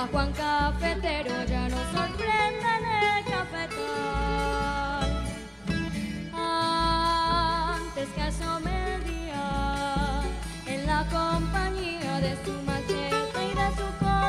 A Juan Cafetero ya nos sorprende en el cafetal. Antes que asome el día, en la compañía de su machete y de su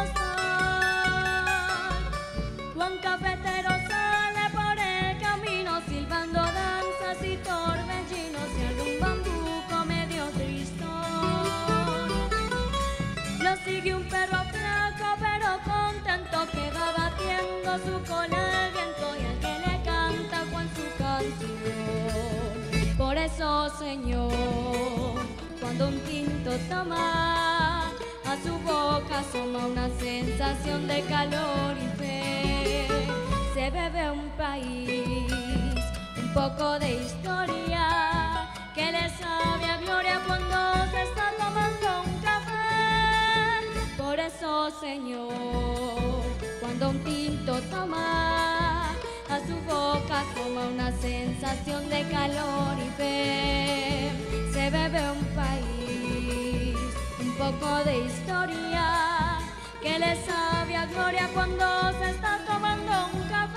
costal, Juan Cafetero sale por el camino silbando danzas y torbellinos y algún bambuco medio tristón. Lo sigue un perro flaco pero contento que va batiendo su cola al viento y al que le canta Juan su canción. Por eso, señor, cuando un tinto toma, a su boca asoma una sensación de calor y fe. Se bebe un país, un poco de historia, que le sabe a gloria cuando se está tomando un café. Por eso, señor, cuando un tinto toma, a su boca asoma una sensación de calor y fe. Se bebe un país, un poco de historia, que le sabe a gloria cuando se está tomando un café.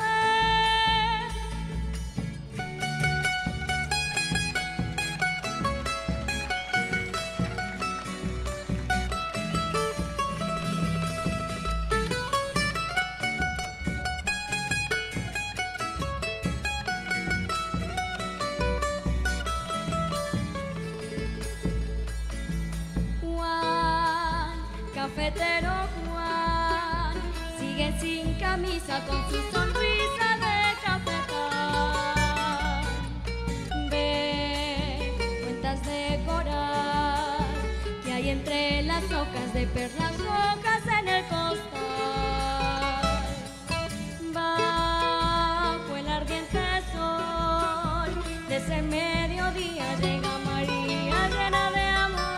Cafetero Juan sigue sin camisa con su sonrisa de cafetal. Ve cuentas de coral que hay entre las hojas de perlas rojas en el costal. Bajo el ardiente sol de ese mediodía llega María llena de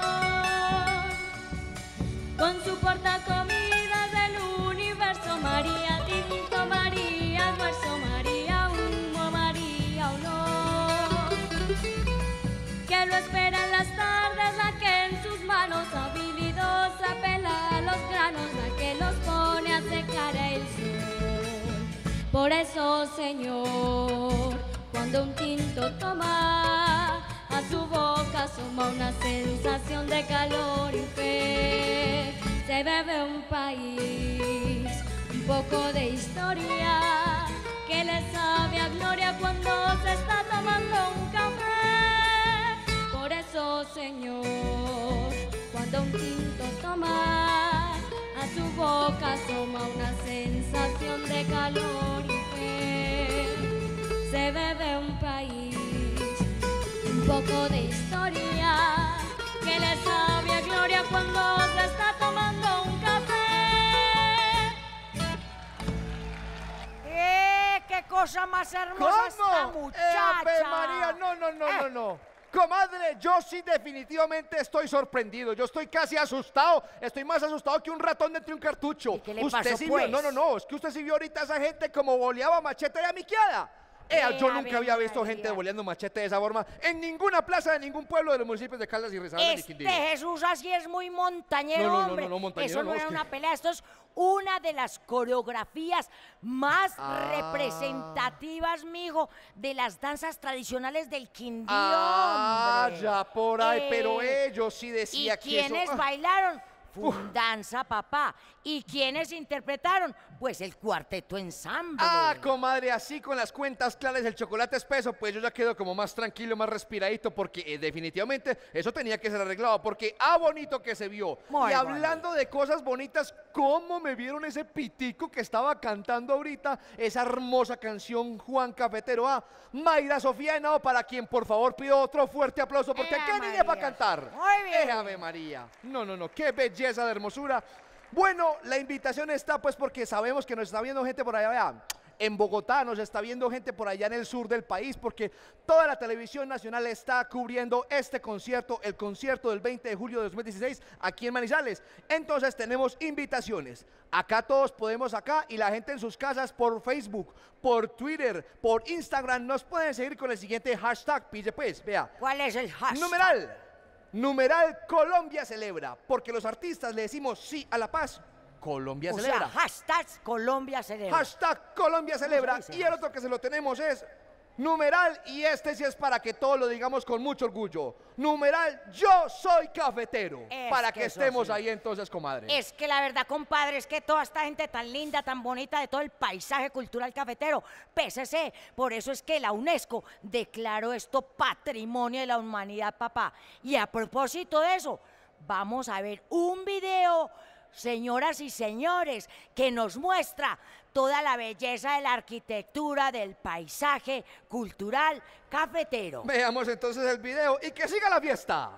con su portacomidas del universo. María tinto, María almuerzo, María humo, María olor, que lo espera en las tardes, la que en sus manos habilidosa pela los granos, la que los pone a secar el sol. Por eso, señor, cuando un tinto toma, a su boca asoma una sensación de calor y fe. Se bebe un país, un poco de historia, que le sabe a gloria cuando se está tomando un café. Por eso, señor, cuando un tinto toma, a su boca asoma una sensación de calor y fe. Se bebe un país, un poco de historia, que le sabe a gloria cuando se está tomando un café. ¡Qué cosa más hermosa esta muchacha! ¡Ave María! No. Comadre, yo sí definitivamente estoy sorprendido. Yo estoy casi asustado. Estoy más asustado que un ratón dentro de un cartucho. ¿Y qué le ¿Usted pasó, sí pues? vio? No. Es que usted sí vio ahorita a esa gente como boleaba machete y amiqueada. Yo nunca había visto gente boleando machete de esa forma en ninguna plaza de ningún pueblo de los municipios de Caldas y Risaralda ni Quindío. Jesús así es muy montañero, hombre. No, montañero Eso no no, era es que- una pelea, esto es una de las coreografías más representativas, mijo, de las danzas tradicionales del Quindío, hombre. Ya por ahí, pero ellos sí decían ¿Y que eso... quiénes bailaron? Fundanza, papá. ¿Y quiénes interpretaron? Pues el Cuarteto Ensamble. Comadre, así con las cuentas claras, el chocolate espeso, pues yo ya quedo como más tranquilo, más respiradito, porque definitivamente eso tenía que ser arreglado, porque bonito que se vio. Muy y hablando de cosas bonitas, ¿cómo me vieron ese pitico que estaba cantando ahorita esa hermosa canción Juan Cafetero? Mayra Sofía Henao, para quien por favor pido otro fuerte aplauso, porque qué niña para cantar. Muy bien. Ave María. No, qué belleza de hermosura. Bueno, la invitación está pues porque sabemos que nos está viendo gente por allá, vea, en Bogotá, nos está viendo gente por allá en el sur del país, porque toda la televisión nacional está cubriendo este concierto, el concierto del 20 de julio de 2016, aquí en Manizales. Entonces tenemos invitaciones. Acá todos podemos y la gente en sus casas por Facebook, por Twitter, por Instagram, nos pueden seguir con el siguiente hashtag, pille pues, vea. ¿Cuál es el hashtag? Numeral Colombia celebra, porque los artistas le decimos sí a la paz Colombia O celebra. sea, hashtag Colombia celebra. Hashtag Colombia celebra. dice Y el otro que se lo tenemos es numeral, y este sí es para que todos lo digamos con mucho orgullo. Numeral, yo soy cafetero. Es Para que eso estemos sí. ahí entonces, comadre. Es que la verdad, compadre, es que toda esta gente tan linda, tan bonita de todo el paisaje cultural cafetero, PCC, por eso es que la UNESCO declaró esto Patrimonio de la Humanidad, papá. Y a propósito de eso, vamos a ver un video, señoras y señores, que nos muestra toda la belleza de la arquitectura, del paisaje cultural cafetero. Veamos entonces el video y que siga la fiesta.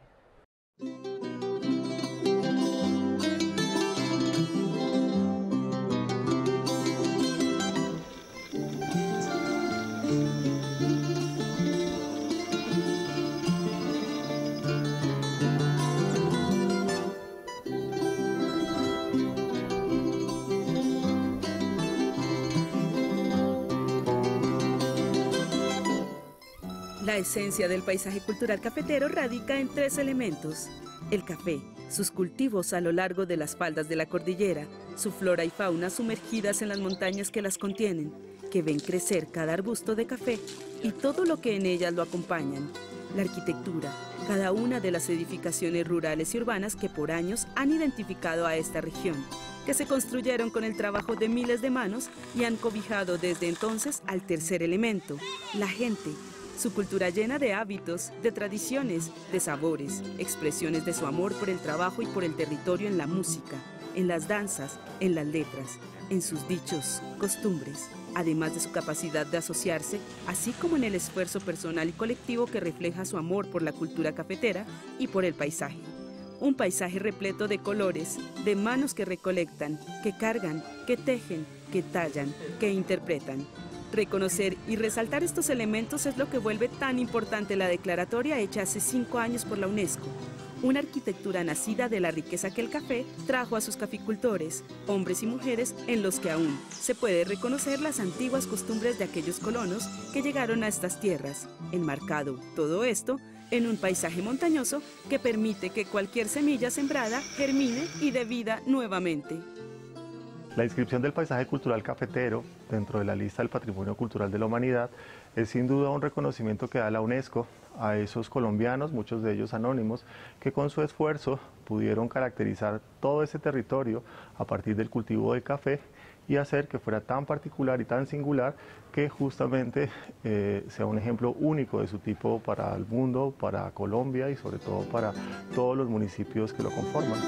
La esencia del paisaje cultural cafetero radica en 3 elementos: el café, sus cultivos a lo largo de las faldas de la cordillera, su flora y fauna sumergidas en las montañas que las contienen, que ven crecer cada arbusto de café y todo lo que en ellas lo acompañan, la arquitectura, cada una de las edificaciones rurales y urbanas que por años han identificado a esta región, que se construyeron con el trabajo de miles de manos y han cobijado desde entonces al tercer elemento, la gente, su cultura llena de hábitos, de tradiciones, de sabores, expresiones de su amor por el trabajo y por el territorio en la música, en las danzas, en las letras, en sus dichos, costumbres, además de su capacidad de asociarse, así como en el esfuerzo personal y colectivo que refleja su amor por la cultura cafetera y por el paisaje. Un paisaje repleto de colores, de manos que recolectan, que cargan, que tejen, que tallan, que interpretan. Reconocer y resaltar estos elementos es lo que vuelve tan importante la declaratoria hecha hace 5 años por la UNESCO. Una arquitectura nacida de la riqueza que el café trajo a sus caficultores, hombres y mujeres, en los que aún se puede reconocer las antiguas costumbres de aquellos colonos que llegaron a estas tierras, enmarcado todo esto en un paisaje montañoso que permite que cualquier semilla sembrada germine y dé vida nuevamente. La inscripción del paisaje cultural cafetero dentro de la lista del Patrimonio Cultural de la Humanidad es sin duda un reconocimiento que da la UNESCO a esos colombianos, muchos de ellos anónimos, que con su esfuerzo pudieron caracterizar todo ese territorio a partir del cultivo de café y hacer que fuera tan particular y tan singular que justamente sea un ejemplo único de su tipo para el mundo, para Colombia y sobre todo para todos los municipios que lo conforman.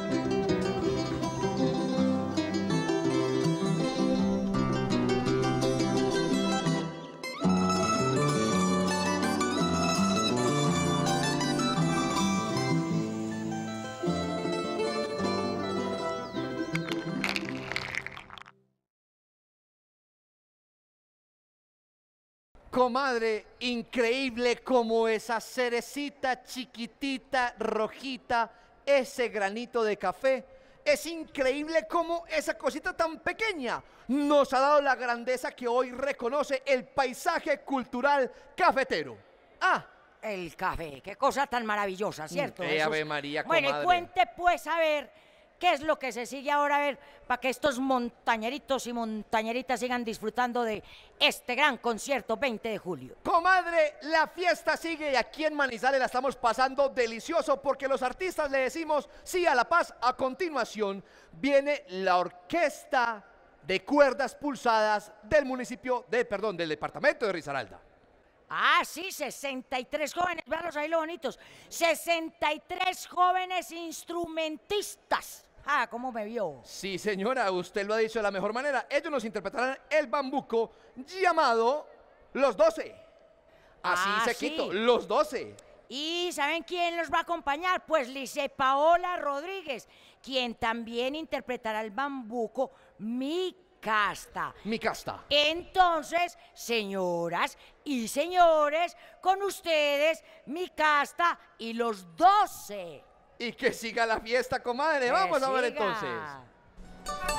Comadre, increíble como esa cerecita chiquitita, rojita, ese granito de café. Es increíble como esa cosita tan pequeña nos ha dado la grandeza que hoy reconoce el paisaje cultural cafetero. Ah, El café, qué cosa tan maravillosa, ¿cierto? Ave María, Bueno, comadre. y cuente pues a ver qué es lo que se sigue ahora, a ver, para que estos montañeritos y montañeritas sigan disfrutando de este gran concierto 20 de julio. comadre, la fiesta sigue y aquí en Manizales la estamos pasando delicioso porque los artistas le decimos sí a la paz. A continuación viene la orquesta de cuerdas pulsadas del del departamento de Risaralda. Ah, sí, 63 jóvenes, véanlos ahí lo bonitos, 63 jóvenes instrumentistas. Ah, ¿cómo me vio? Sí, señora, usted lo ha dicho de la mejor manera. Ellos nos interpretarán el bambuco llamado Los 12. Así Ah, sequito, sí. Los 12. ¿Y saben quién los va a acompañar? Pues Lice Paola Rodríguez, quien también interpretará el bambuco Mi Casta. Mi casta. Entonces, señoras y señores, con ustedes, Mi Casta y los 12. Y que siga la fiesta, comadre. Vamos a ver Que siga. entonces.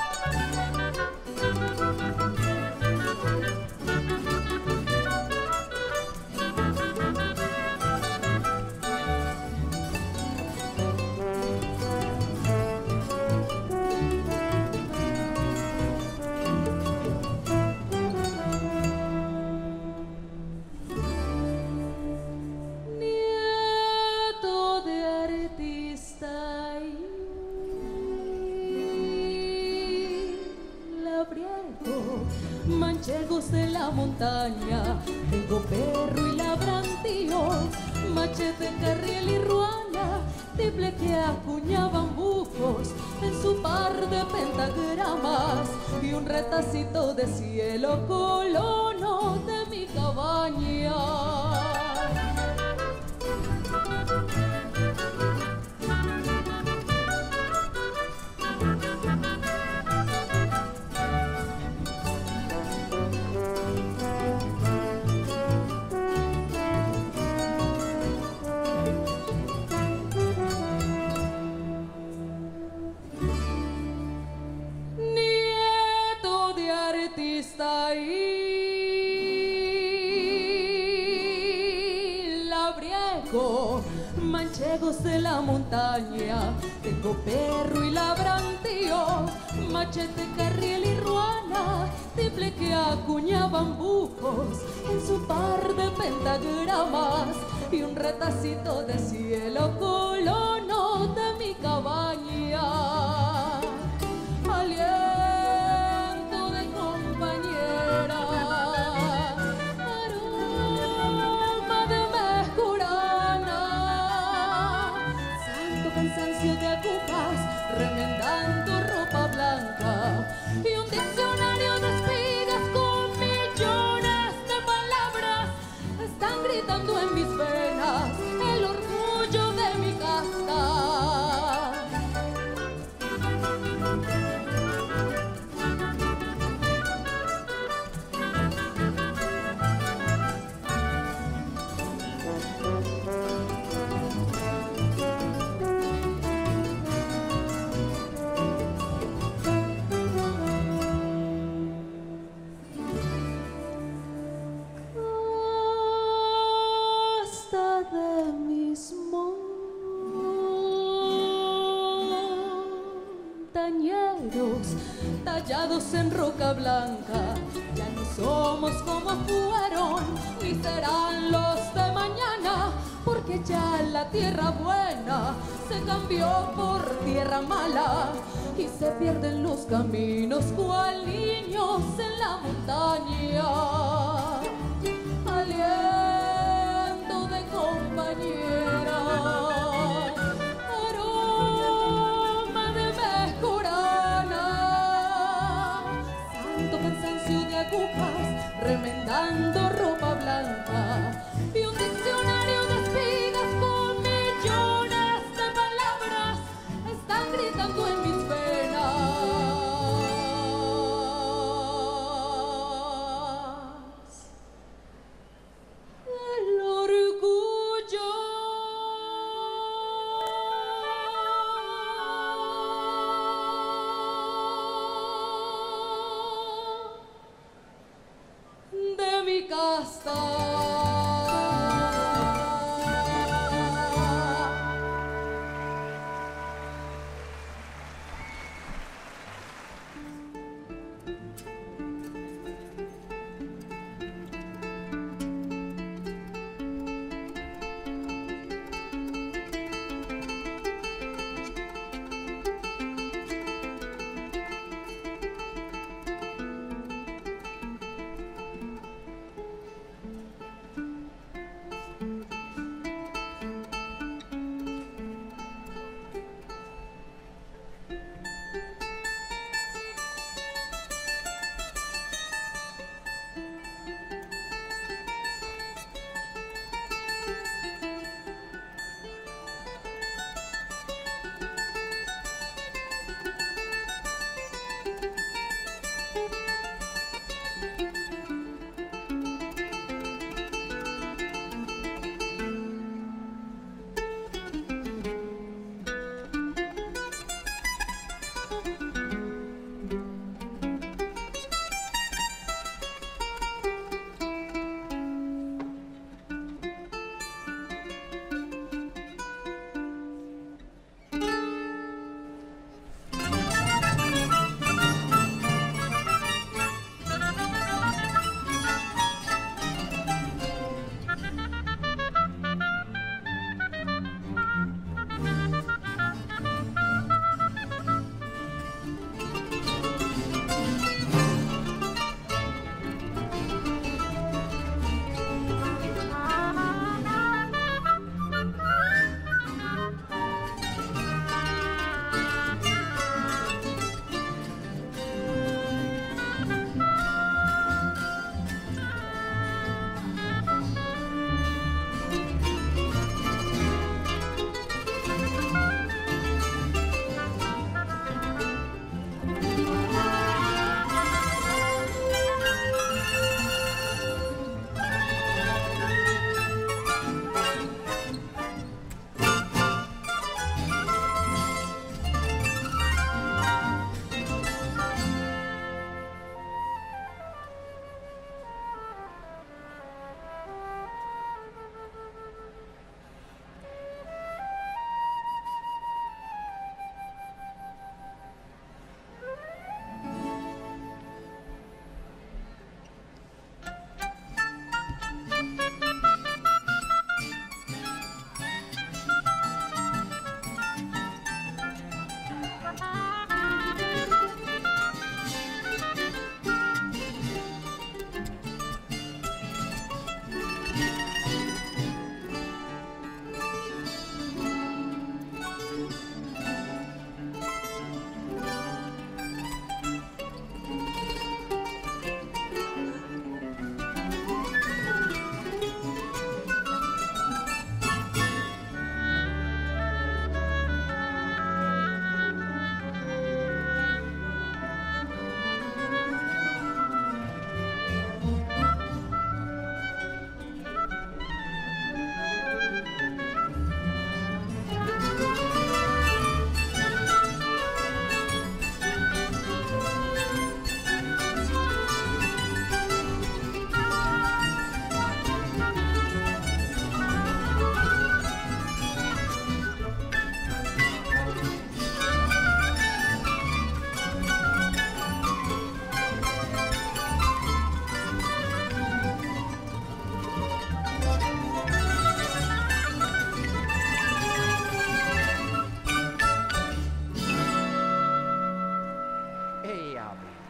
la montaña. Tengo perro y labrantío, machete, carriel y ruana, tiple que acuña bambucos en su par de pentagramas y un retacito de cielo colono de mi cabaña. Manchegos de la montaña, tengo perro y labrantío, machete, carriel y ruana, tiple que acuña bambucos en su par de pentagramas y un retacito de cielo colono de mi cabaña. Aliento de compañera, aroma de mejorana, santo cansancio de agujas remendando ropa blanca y un diccionario de espigas con millones de palabras están gritando en mis venas el orgullo de mi casta. Casta de mis montañeros tallados en roca blanca, ya no somos como fueron ni serán los de mañana, porque ya la tierra buena se cambió por tierra mala y se pierden los caminos cual niños en la montaña. Aliento de compañera, aroma de mejorana, santo cansancio de agujas remendando ropa blanca y un diccionario de espigas con millones de palabras están gritando en mis venas el orgullo de mi casa.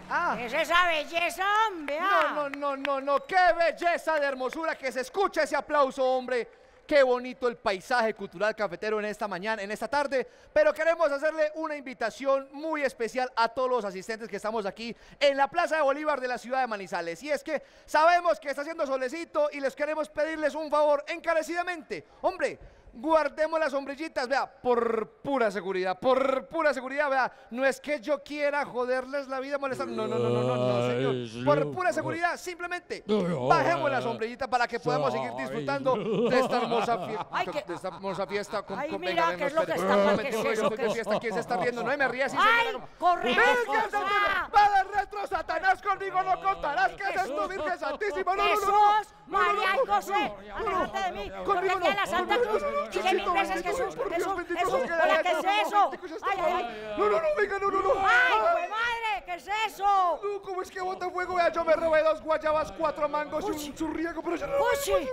Ah. ¿Qué es esa belleza, hombre? No, qué belleza de hermosura, que se escucha ese aplauso, hombre. Qué bonito el paisaje cultural cafetero en esta mañana, en esta tarde, pero queremos hacerle una invitación muy especial a todos los asistentes que estamos aquí en la Plaza de Bolívar de la ciudad de Manizales. Y es que sabemos que está haciendo solecito y les queremos pedirles un favor encarecidamente. Hombre, guardemos las sombrillitas, vea, por pura seguridad, vea. No es que yo quiera joderles la vida, molestar. No, señor. Por pura seguridad, simplemente bajemos la sombrillita para que podamos seguir disfrutando de esta hermosa fiesta. De esta hermosa fiesta. Ay, mira, ¿qué es lo que está pasando? ¿Qué es eso? ¿Qué fiesta? ¿Quién se está riendo? No me rías. ¡Ay, corre! ¡Va de retro, Satanás! Conmigo no contarás. ¿Qué es esto, Virgen Santísima? No. ¡Jesús! ¡María y José! ¡Aléjate de mí! Conmigo ¡Protege a la Santa Cruz! ¡Dile mil veces Jesús! ¡Hola, qué es eso! ¡Ay! No, venga, no. ¡Ay, güey madre! ¿Qué es eso? No, ¿cómo es que bota fuego? Vea, yo me robé 2 guayabas, 4 mangos y un churriaco, pero yo no. ¡Uchi!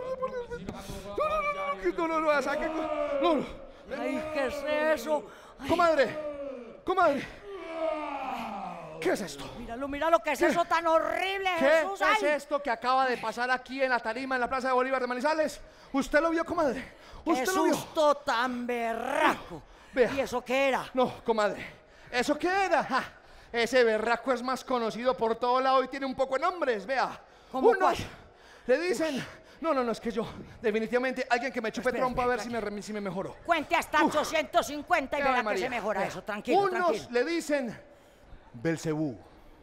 No, saque. No. ¡Ay, qué es eso! Comadre. ¿Qué es esto? Míralo, ¿qué es eso tan horrible, Jesús? ¿Qué es esto que acaba de pasar aquí en la tarima, en la Plaza de Bolívar de Manizales? ¿Usted lo vio, comadre? ¡Qué susto tan berraco! Vea. ¿Y eso qué era? No, comadre. ¿Eso qué era? Ja, ese berraco es más conocido por todo lado y tiene un poco de nombres, vea. ¿Cómo Unos cuál? le dicen... No, es que yo, definitivamente, alguien que me chupe trompa a ver si me mejoró. Cuente hasta 850 y verá que María. se mejora eso, tranquilo, Unos le dicen Belcebú,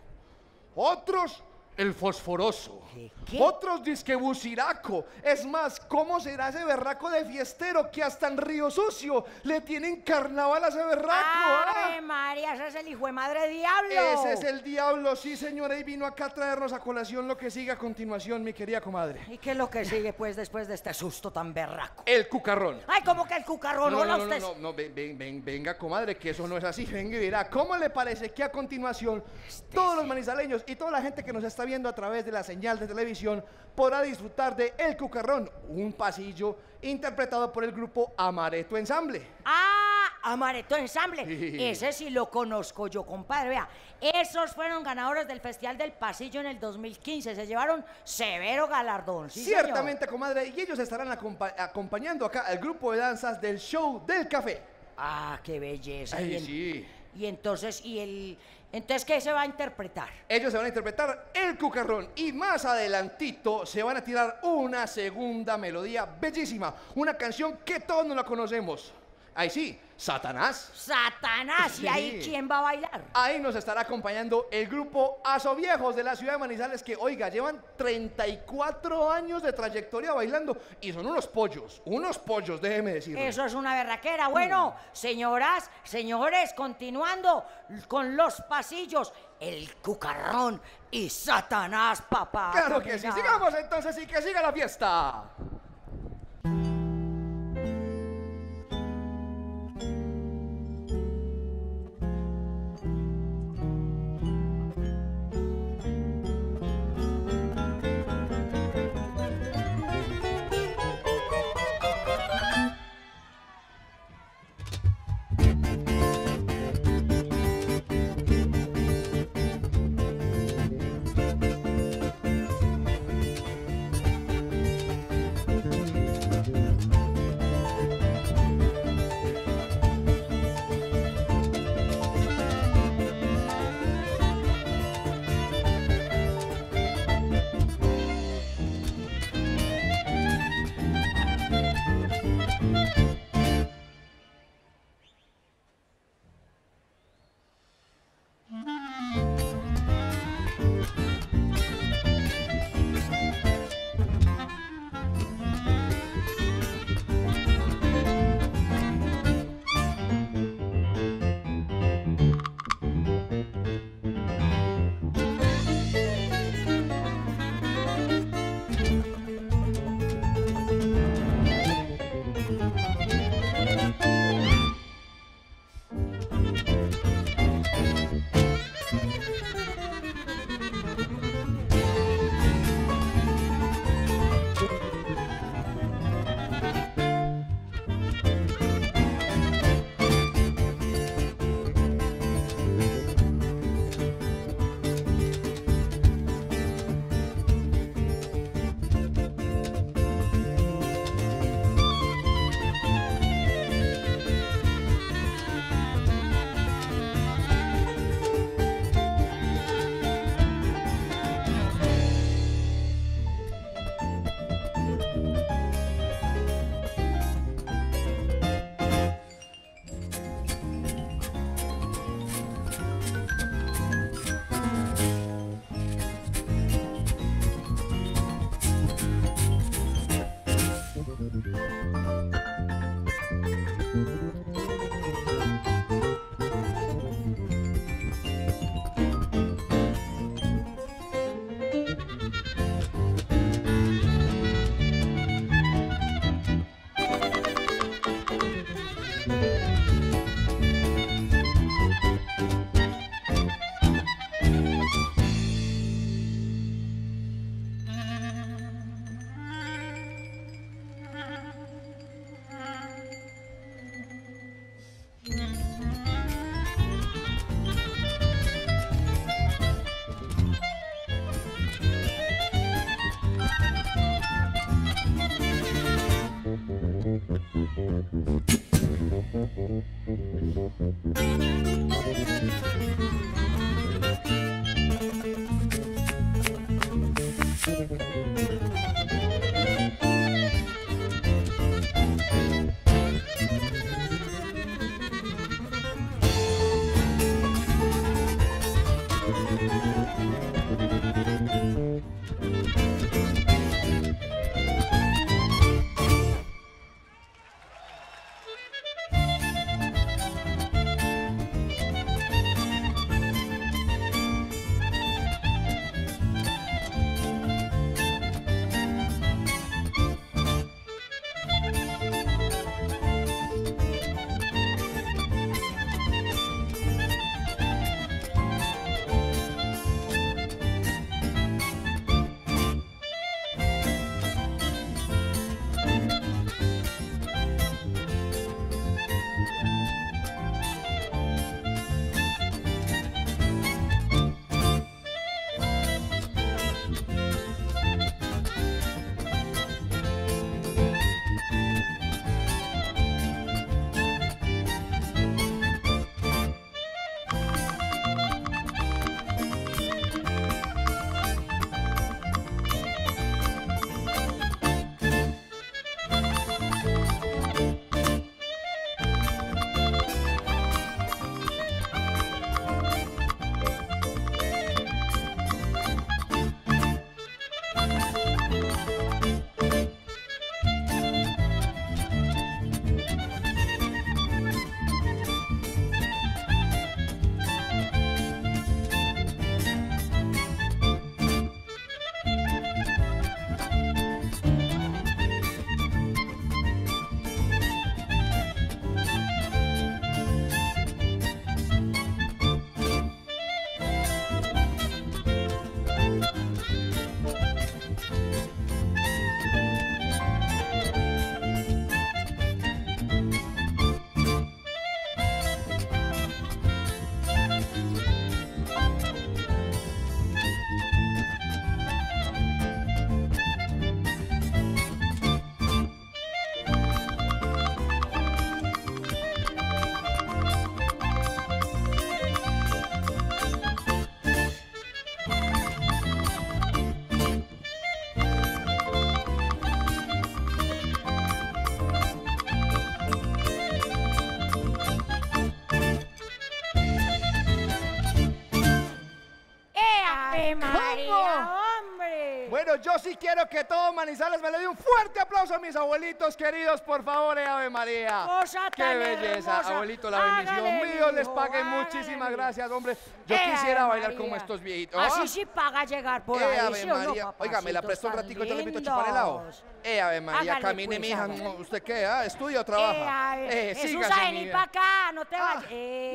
otros el fosforoso, ¿Qué? otros disque buciraco. Es más, ¿cómo será ese berraco de fiestero que hasta en Río Sucio le tienen carnaval a ese berraco? ¡Ave María! Ese es el hijo de madre diablo. Ese es el diablo, sí señora, y vino acá a traernos a colación lo que sigue a continuación, mi querida comadre. ¿Y qué es lo que sigue, pues, después de este susto tan berraco? El cucarrón. ¡Ay, cómo que el cucarrón! No, venga, comadre, que eso no es así. Venga y verá, ¿cómo le parece que a continuación todos los manizaleños y toda la gente que nos está viendo a través de la señal de televisión podrá disfrutar de El Cucarrón, un pasillo interpretado por el grupo Amaretto Ensamble? ¡Ah! Amaretto Ensamble. Sí. Ese sí lo conozco yo, compadre. Vea, esos fueron ganadores del Festival del Pasillo en el 2015. Se llevaron severo galardón. ¿Sí, Ciertamente, comadre, y ellos estarán acompañando acá al grupo de danzas del Show del Café. ¡Ah, qué belleza! Ay, sí. Y entonces, entonces, ¿qué se va a interpretar? Ellos se van a interpretar El Cucarrón y más adelantito se van a tirar una segunda melodía bellísima, una canción que todos no la conocemos. Ahí sí, Satanás. ¡Satanás! ¿Y ahí Sí. quién va a bailar? Ahí nos estará acompañando el grupo Asoviejos de la ciudad de Manizales que, oiga, llevan 34 años de trayectoria bailando y son unos pollos, déjeme decirlo. Eso es una berraquera. Bueno, señoras, señores, continuando con los pasillos, El Cucarrón y Satanás, papá. Claro que sí, Mira. sigamos entonces y que siga la fiesta. Bueno, yo sí quiero que todo Manizales me le dé un fuerte aplauso a mis abuelitos queridos, por favor, Ave María. Cosa ¡Qué tan belleza! hermosa. Abuelito, la bendición Hágale, mío, les hijo, pague hágale, muchísimas hijo. gracias, hombre. Yo quisiera bailar como estos viejitos. Así sí paga llegar por ahí, Ave ¿sí o no, María. Oiga, me la papacitos prestó un tan ratico, yo le invito a chupar helado. lindos? Ave María, Hágale, camine, pues, mija. hágale. ¿Usted qué? ¿Estudia o trabaja? Jesús, sígase, a mi venir vida. para acá, no te Ah, vayas.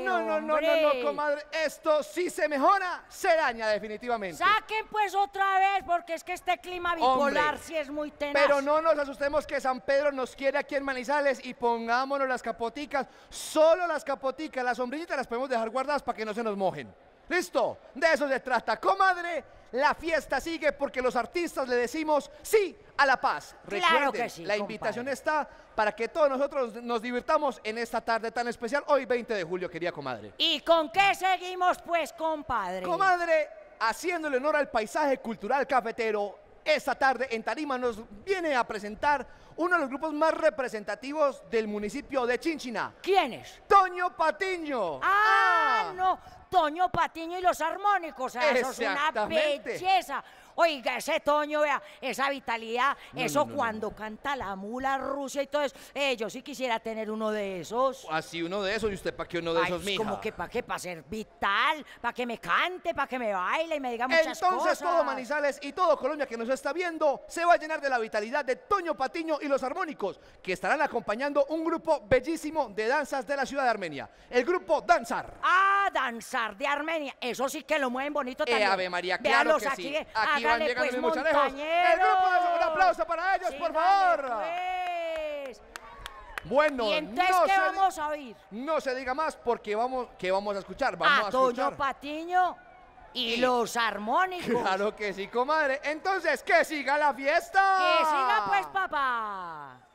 no, comadre. Esto sí se mejora, se daña definitivamente. Saquen pues otra vez, porque es que este clima bipolar Hombre, sí es muy tenaz. Pero no nos asustemos que San Pedro nos quiere aquí en Manizales y pongámonos las capoticas, solo las capoticas, las sombrillitas las podemos dejar guardadas para que no se nos mojen. ¿Listo? De eso se trata. Comadre, la fiesta sigue porque los artistas le decimos sí a la paz. Claro Recuerden, que sí, la compadre. invitación está para que todos nosotros nos divirtamos en esta tarde tan especial, hoy 20 de julio, querida comadre. ¿Y con qué seguimos pues, compadre? Comadre, haciéndole honor al paisaje cultural cafetero, esta tarde en Tarima nos viene a presentar uno de los grupos más representativos del municipio de Chinchiná, ¿Quién es? Toño Patiño. No, Toño Patiño y los armónicos, eso es una Exactamente. belleza. Oiga, ese Toño, vea, esa vitalidad, eso cuando canta la mula Rusia y todo eso. Yo sí quisiera tener uno de esos. Así uno de esos, ¿y usted para qué uno de Ay, esos, pues, mija? como que para qué, para ser vital, para que me cante, para que me baile y me diga muchas Entonces cosas. todo Manizales y todo Colombia que nos está viendo se va a llenar de la vitalidad de Toño Patiño y los Armónicos, que estarán acompañando un grupo bellísimo de danzas de la ciudad de Armenia, el grupo Danzar. Ah, Danzar de Armenia, eso sí que lo mueven bonito también. Ave María, claro Véalos que aquí, sí. Aquí van hágale, llegando pues, mis muchachos. El grupo, un aplauso para ellos, por Sígale, favor. pues. Bueno, ¿Y entonces no qué se, vamos a oír? no se diga más porque vamos a escuchar. A Vamos a Toño escuchar. Patiño y los armónicos. Claro que sí, comadre. Entonces, que siga la fiesta. Que siga pues, papá.